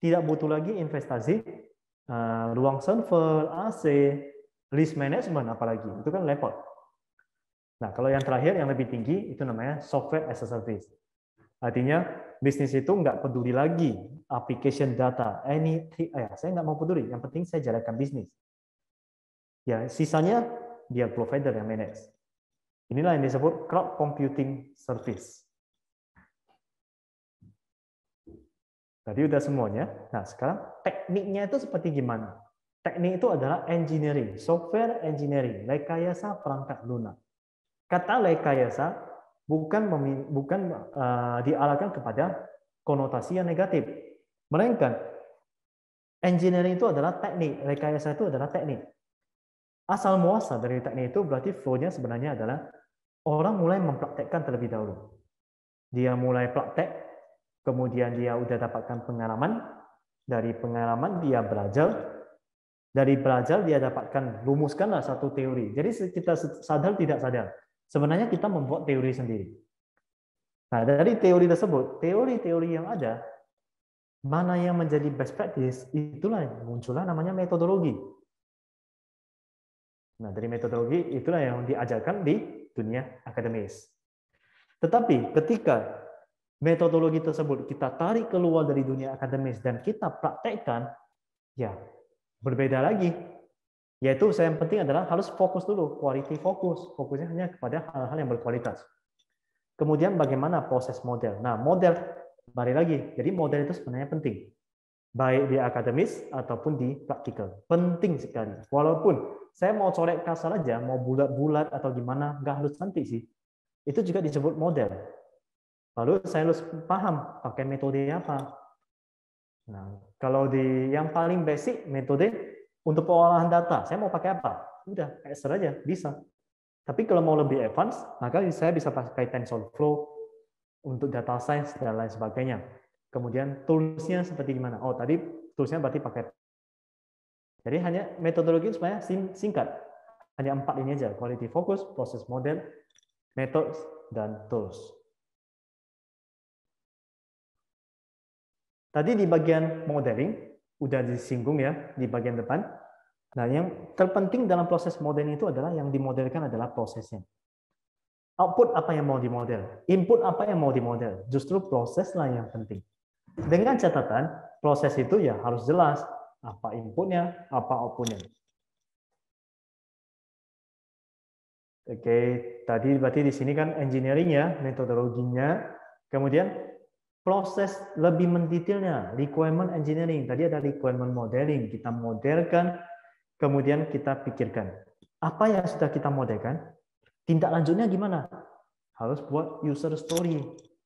tidak butuh lagi investasi uh, ruang server, A C, list management apalagi. Itu kan repot. Nah, kalau yang terakhir yang lebih tinggi itu namanya software as a service. Artinya bisnis itu nggak peduli lagi application data, anything, eh, saya nggak mau peduli, yang penting saya jalankan bisnis. Ya, sisanya dia provider yang manage. Inilah yang disebut cloud computing service. Tadi udah semuanya. Nah, sekarang tekniknya itu seperti gimana? Teknik itu adalah engineering, software engineering, rekayasa perangkat lunak. Kata rekayasa bukan bukan uh, diarahkan kepada konotasi yang negatif. Melainkan engineering itu adalah teknik, rekayasa itu adalah teknik. Asal muasal dari teknik itu berarti flow-nya sebenarnya adalah orang mulai mempraktekkan terlebih dahulu. Dia mulai praktek, kemudian dia udah dapatkan pengalaman, dari pengalaman dia belajar, dari belajar dia dapatkan rumuskanlah satu teori. Jadi kita sadar tidak sadar, sebenarnya kita membuat teori sendiri. Nah, dari teori tersebut, teori-teori yang ada, mana yang menjadi best practice, itulah yang muncullah namanya metodologi. Nah, dari metodologi itulah yang diajarkan di dunia akademis. Tetapi ketika metodologi tersebut kita tarik keluar dari dunia akademis dan kita praktekkan, ya berbeda lagi. Yaitu saya yang penting adalah harus fokus dulu, quality fokus. Fokusnya hanya kepada hal-hal yang berkualitas. Kemudian bagaimana proses model. Nah, model, balik lagi. Jadi model itu sebenarnya penting. Baik di akademis ataupun di praktikal. Penting sekali. Walaupun saya mau corek kasar aja, mau bulat-bulat atau gimana, nggak harus cantik sih. Itu juga disebut model. Lalu saya harus paham pakai metode apa. Nah, kalau di yang paling basic metode untuk pengolahan data, saya mau pakai apa? Udah, Excel aja, bisa. Tapi kalau mau lebih advance, maka saya bisa pakai TensorFlow untuk data science dan lain sebagainya. Kemudian tools-nya seperti gimana? Oh, tadi tools-nya berarti pakai. Jadi hanya metodologi sebenarnya singkat. Hanya empat ini aja, quality focus, proses model, methods, dan tools. Tadi di bagian modeling, udah disinggung ya, di bagian depan. Nah, yang terpenting dalam proses modeling itu adalah yang dimodelkan adalah prosesnya. Output apa yang mau dimodel, input apa yang mau dimodel, justru proseslah yang penting. Dengan catatan, proses itu ya harus jelas, apa inputnya, apa outputnya. Oke, tadi berarti di sini kan engineering ya, metodologinya. Kemudian proses lebih mendetailnya, requirement engineering. Tadi ada requirement modeling, kita modelkan, kemudian kita pikirkan. Apa yang sudah kita modelkan, tindak lanjutnya gimana? Harus buat user story.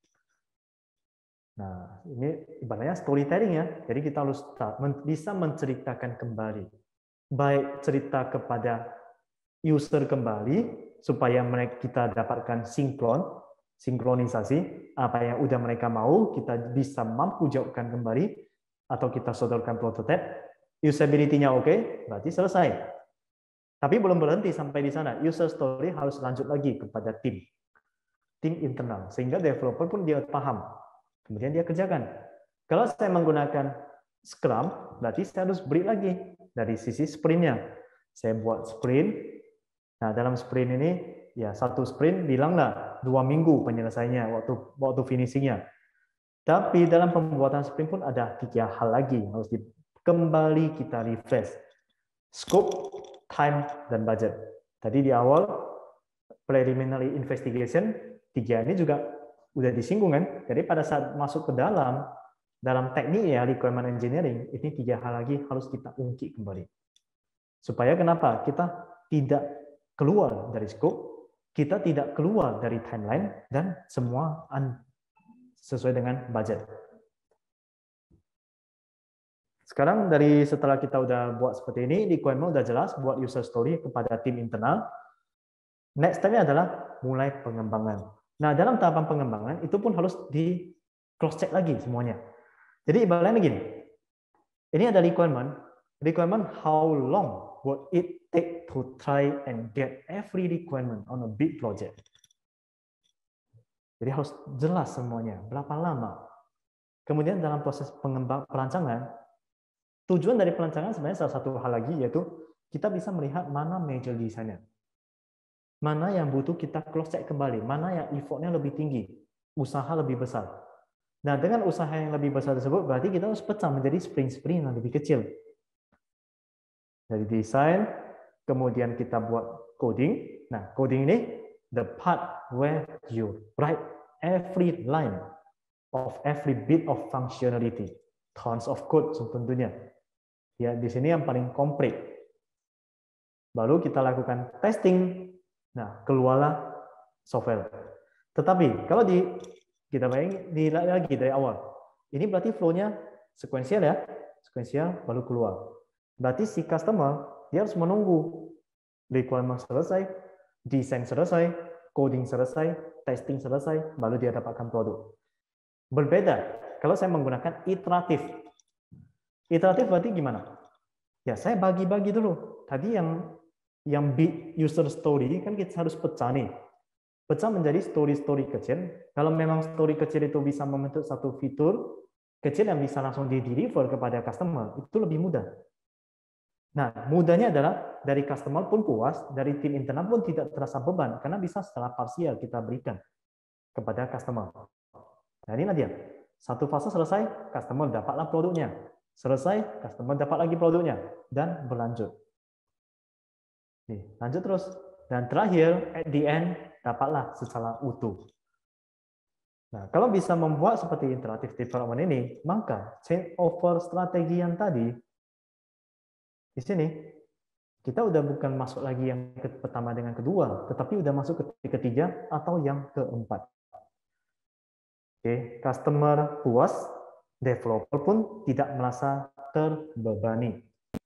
Nah, ini ibaratnya storytelling ya. Jadi kita harus bisa menceritakan kembali. Baik cerita kepada user kembali, supaya mereka kita dapatkan sinkron, sinkronisasi, apa yang udah mereka mau, kita bisa mampu jawabkan kembali, atau kita sodorkan prototype, usability-nya oke, berarti selesai. Tapi belum berhenti sampai di sana. User story harus lanjut lagi kepada tim. Tim internal. Sehingga developer pun dia paham. Kemudian dia kerjakan. Kalau saya menggunakan Scrum, berarti saya harus break lagi dari sisi sprint-nya. Saya buat sprint. Nah, dalam sprint ini, ya satu sprint bilanglah dua minggu penyelesaiannya, waktu waktu finishing-nya. Tapi dalam pembuatan sprint pun ada tiga hal lagi yang harus di, kembali kita refresh. Scope, time, dan budget. Tadi di awal, preliminary investigation, tiga ini juga udah disinggung kan? Jadi pada saat masuk ke dalam, dalam teknik ya, requirement engineering, ini tiga hal lagi harus kita ungkit kembali. Supaya kenapa? Kita tidak keluar dari scope, kita tidak keluar dari timeline, dan semua sesuai dengan budget. Sekarang dari setelah kita udah buat seperti ini, requirement udah jelas, buat user story kepada tim internal. Next step-nya adalah mulai pengembangan. Nah, dalam tahapan pengembangan itu pun harus di cross check lagi semuanya. Jadi ibaratnya gini. Ini ada requirement. Requirement how long would it take to try and get every requirement on a big project. Jadi harus jelas semuanya. Berapa lama? Kemudian dalam proses pengembang perancangan, tujuan dari perancangan sebenarnya salah satu hal lagi yaitu kita bisa melihat mana major desainnya. Mana yang butuh kita cross check kembali, mana yang effortnya lebih tinggi, usaha lebih besar. Nah, dengan usaha yang lebih besar tersebut berarti kita harus pecah menjadi sprint-sprint yang lebih kecil. Dari desain, kemudian kita buat coding. Nah, coding ini the part where you write every line of every bit of functionality, tons of code tentunya. Ya, di sini yang paling komplit. Baru kita lakukan testing. Nah, keluarlah software. Tetapi kalau di kita bayangin di lagi dari awal, ini berarti flow-nya sekuensial ya, sekuensial baru keluar. Berarti si customer dia harus menunggu requirement selesai, desain selesai, coding selesai, testing selesai, baru dia dapatkan produk. Berbeda kalau saya menggunakan iteratif. Iteratif berarti gimana? Ya, saya bagi-bagi dulu. Tadi yang yang big user story kan kita harus pecah nih. Pecah menjadi story-story kecil. Kalau memang story kecil itu bisa membentuk satu fitur kecil yang bisa langsung di-deliver kepada customer, itu lebih mudah. Nah, mudahnya adalah dari customer pun puas, dari tim internal pun tidak terasa beban, karena bisa secara parsial kita berikan kepada customer. Nah, inilah dia. Satu fase selesai, customer dapatlah produknya. Selesai, customer dapat lagi produknya. Dan berlanjut. Nih, lanjut terus. Dan terakhir, at the end, dapatlah secara utuh. Nah, kalau bisa membuat seperti interactive development ini, maka change over strategi yang tadi, di sini, kita udah bukan masuk lagi yang pertama dengan kedua, tetapi udah masuk ke ketiga atau yang keempat. Oke, customer puas, developer pun tidak merasa terbebani.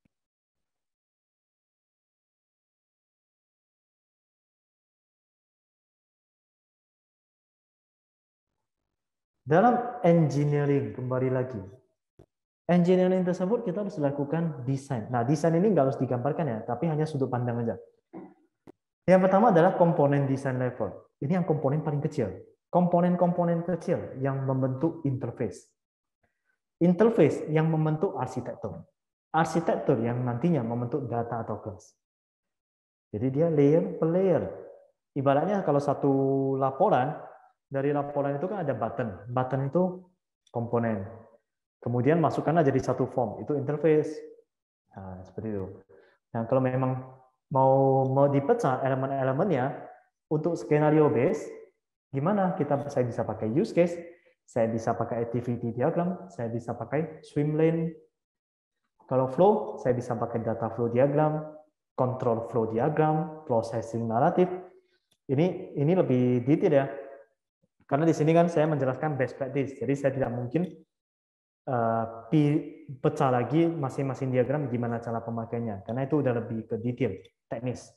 Dalam engineering, kembali lagi, engineering tersebut kita harus lakukan desain. Nah, desain ini nggak harus digambarkan ya, tapi hanya sudut pandang aja. Yang pertama adalah komponen desain level. Ini yang komponen paling kecil. Komponen-komponen kecil yang membentuk interface. Interface yang membentuk arsitektur. Arsitektur yang nantinya membentuk data atau kelas. Jadi dia layer per layer. Ibaratnya kalau satu laporan, dari laporan itu kan ada button. Button itu komponen. Kemudian masukkanlah jadi satu form, itu interface. Nah, seperti itu. Nah, kalau memang mau mau dipecah elemen-elemennya untuk skenario base, gimana kita saya bisa pakai use case, saya bisa pakai activity diagram, saya bisa pakai swim lane. Kalau flow, saya bisa pakai data flow diagram, control flow diagram, processing naratif. Ini ini lebih detail ya. Karena di sini kan saya menjelaskan best practice, jadi saya tidak mungkin uh, pecah lagi masing-masing diagram gimana cara pemakaiannya, karena itu udah lebih ke detail, teknis.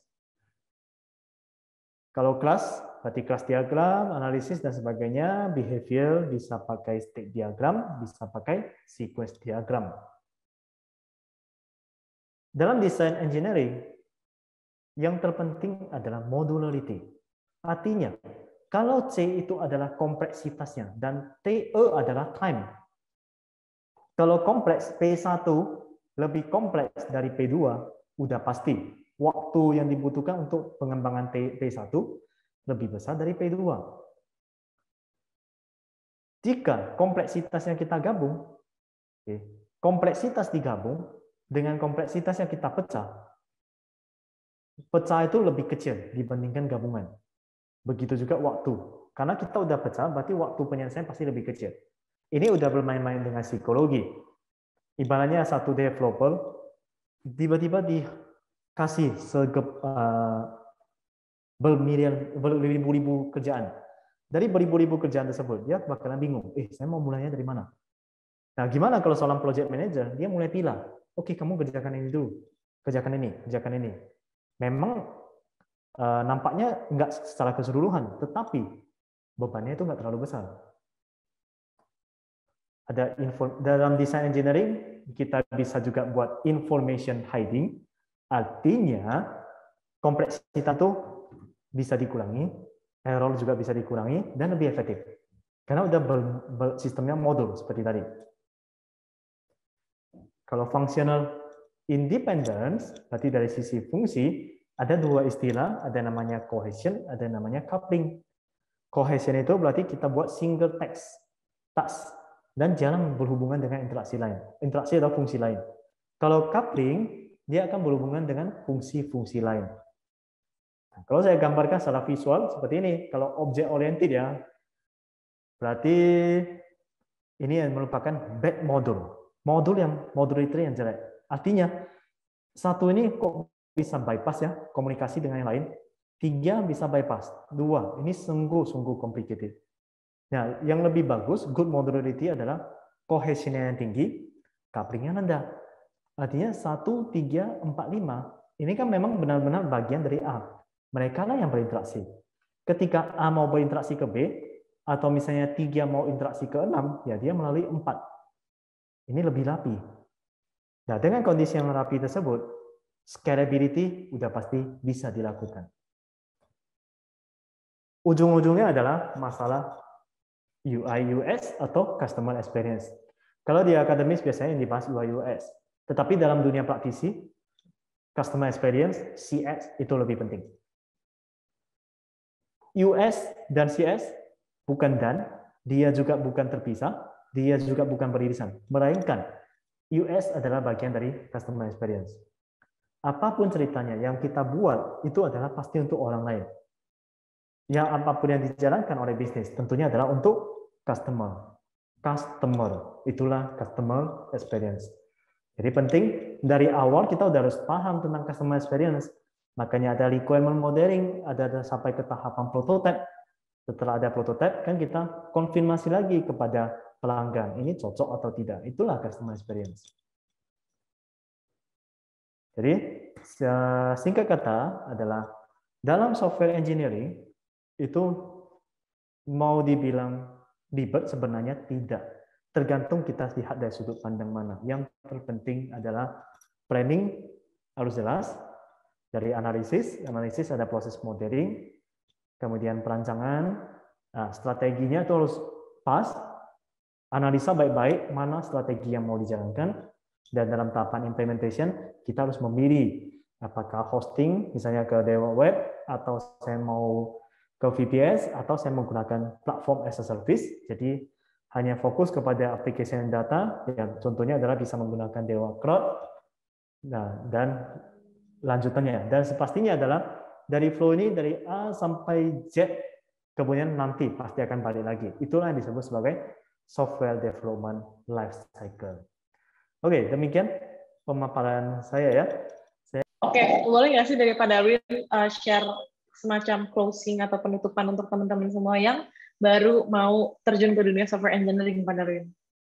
Kalau kelas, berarti kelas diagram, analisis dan sebagainya, behavior bisa pakai state diagram, bisa pakai sequence diagram. Dalam desain engineering, yang terpenting adalah modularity. Artinya, kalau C itu adalah kompleksitasnya dan T E adalah time. Kalau kompleks P satu lebih kompleks dari P dua, udah pasti waktu yang dibutuhkan untuk pengembangan P satu lebih besar dari P dua. Jika kompleksitasnya kita gabung, kompleksitas digabung dengan kompleksitas yang kita pecah, pecah itu lebih kecil dibandingkan gabungan. Begitu juga waktu. Karena kita udah pecah, berarti waktu penyelesaian pasti lebih kecil. Ini udah bermain-main dengan psikologi. Ibaratnya satu developer, tiba-tiba dikasih segep, uh, bermilion, beribu-ribu kerjaan. Dari beribu-ribu kerjaan tersebut, dia bakalan bingung. Eh, saya mau mulainya dari mana? Nah, gimana kalau seorang project manager, dia mulai pilih. Oke, kamu kerjakan ini dulu. Kerjakan ini, kerjakan ini. Memang nampaknya nggak secara keseluruhan, tetapi bebannya itu nggak terlalu besar. Ada info, dalam design engineering kita bisa juga buat information hiding, artinya kompleksitas itu bisa dikurangi, error juga bisa dikurangi dan lebih efektif. Karena udah ber, ber, sistemnya modul seperti tadi. Kalau functional independence, berarti dari sisi fungsi, ada dua istilah, ada namanya cohesion, ada namanya coupling. Cohesion itu berarti kita buat single task, task dan jarang berhubungan dengan interaksi lain. Interaksi atau fungsi lain. Kalau coupling, dia akan berhubungan dengan fungsi-fungsi lain. Nah, kalau saya gambarkan secara visual seperti ini, kalau object oriented ya, berarti ini yang merupakan bad modul. Modul yang modulatory yang jelek. Artinya, satu ini kok bisa bypass ya, komunikasi dengan yang lain. Tiga bisa bypass. Dua, ini sungguh-sungguh complicated. Nah, yang lebih bagus, good modularity adalah cohesionnya yang tinggi, couplingnya rendah. Artinya satu, tiga, empat, lima. Ini kan memang benar-benar bagian dari A. Mereka lah yang berinteraksi. Ketika A mau berinteraksi ke B, atau misalnya tiga mau interaksi ke enam, ya dia melalui empat. Ini lebih rapi. Nah, dengan kondisi yang rapi tersebut, scalability udah pasti bisa dilakukan. Ujung-ujungnya adalah masalah U I U X atau customer experience. Kalau di akademis biasanya yang dibahas U I U X. Tetapi dalam dunia praktisi, customer experience, C X itu lebih penting. U S dan C S bukan dan, dia juga bukan terpisah, dia juga bukan beririsan, melainkan U S adalah bagian dari customer experience. Apapun ceritanya yang kita buat itu adalah pasti untuk orang lain. Yang apapun yang dijalankan oleh bisnis tentunya adalah untuk customer. Customer, itulah customer experience. Jadi penting dari awal kita udah harus paham tentang customer experience. Makanya ada requirement modeling, ada, ada sampai ke tahapan prototype. Setelah ada prototype kan kita konfirmasi lagi kepada pelanggan, ini cocok atau tidak. Itulah customer experience. Jadi, singkat kata adalah, dalam software engineering, itu mau dibilang ribet sebenarnya tidak. Tergantung kita lihat dari sudut pandang mana. Yang terpenting adalah planning harus jelas, dari analisis, analisis ada proses modeling, kemudian perancangan, nah, strateginya itu harus pas, analisa baik-baik mana strategi yang mau dijalankan, dan dalam tahapan implementation kita harus memilih apakah hosting misalnya ke Dewa Web, atau saya mau ke V P S, atau saya menggunakan platform as a service. Jadi hanya fokus kepada application data, yang contohnya adalah bisa menggunakan Dewa Cloud, nah, dan lanjutannya. Dan sepastinya adalah dari flow ini dari A sampai Z, kemudian nanti pasti akan balik lagi. Itulah yang disebut sebagai software development life cycle. Oke, demikian pemaparan saya ya. Saya... Oke, boleh nggak sih daripada Darwin uh, share semacam closing atau penutupan untuk teman-teman semua yang baru mau terjun ke dunia software engineering, Pak Darwin?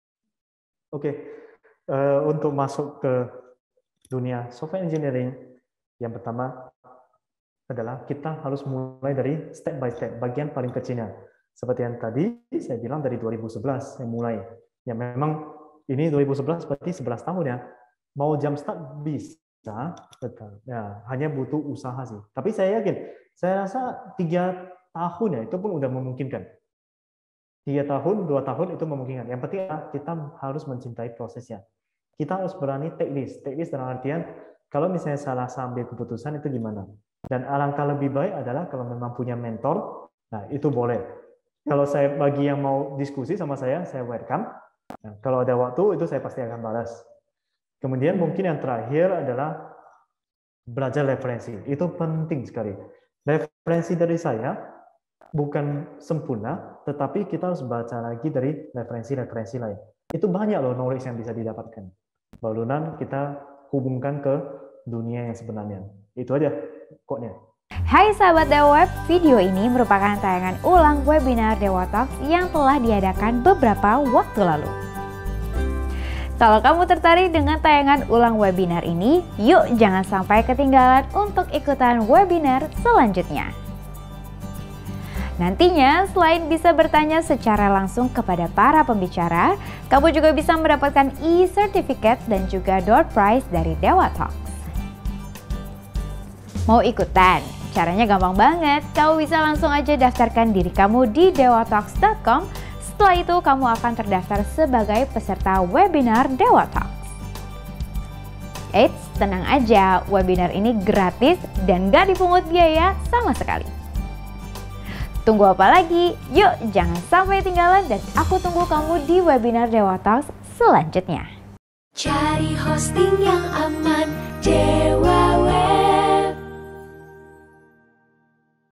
Oke, uh, untuk masuk ke dunia software engineering, yang pertama adalah kita harus mulai dari step by step, bagian paling kecilnya. Seperti yang tadi saya bilang dari dua ribu sebelas saya mulai. Ya memang ini dua ribu sebelas berarti sebelas tahun ya. Mau jump start bisa, betul. Ya, hanya butuh usaha sih. Tapi saya yakin, saya rasa tiga tahun ya itu pun udah memungkinkan. Tiga tahun, dua tahun itu memungkinkan. Yang penting kita harus mencintai prosesnya. Kita harus berani take risk. Take risk dalam artian kalau misalnya salah ambil keputusan itu gimana. Dan alangkah lebih baik adalah kalau memang punya mentor, nah itu boleh. Kalau saya bagi yang mau diskusi sama saya, saya welcome. Nah, kalau ada waktu itu saya pasti akan balas. Kemudian mungkin yang terakhir adalah belajar referensi. Itu penting sekali. Referensi dari saya bukan sempurna, tetapi kita harus baca lagi dari referensi-referensi lain. Itu banyak loh knowledge yang bisa didapatkan. Barunan kita hubungkan ke dunia yang sebenarnya. Itu aja koknya. Hai sahabat Dewa Web, video ini merupakan tayangan ulang webinar Dewa Talks yang telah diadakan beberapa waktu lalu. Kalau kamu tertarik dengan tayangan ulang webinar ini, yuk jangan sampai ketinggalan untuk ikutan webinar selanjutnya. Nantinya, selain bisa bertanya secara langsung kepada para pembicara, kamu juga bisa mendapatkan e-certificate dan juga door prize dari Dewa Talks. Mau ikutan? Caranya gampang banget, kamu bisa langsung aja daftarkan diri kamu di dewa talks dot com Setelah itu, kamu akan terdaftar sebagai peserta webinar Dewa Talks. Eits, tenang aja, webinar ini gratis dan gak dipungut biaya sama sekali. Tunggu apa lagi? Yuk, jangan sampai ketinggalan dan aku tunggu kamu di webinar Dewa Talks selanjutnya. Cari hosting yang aman, Dewa.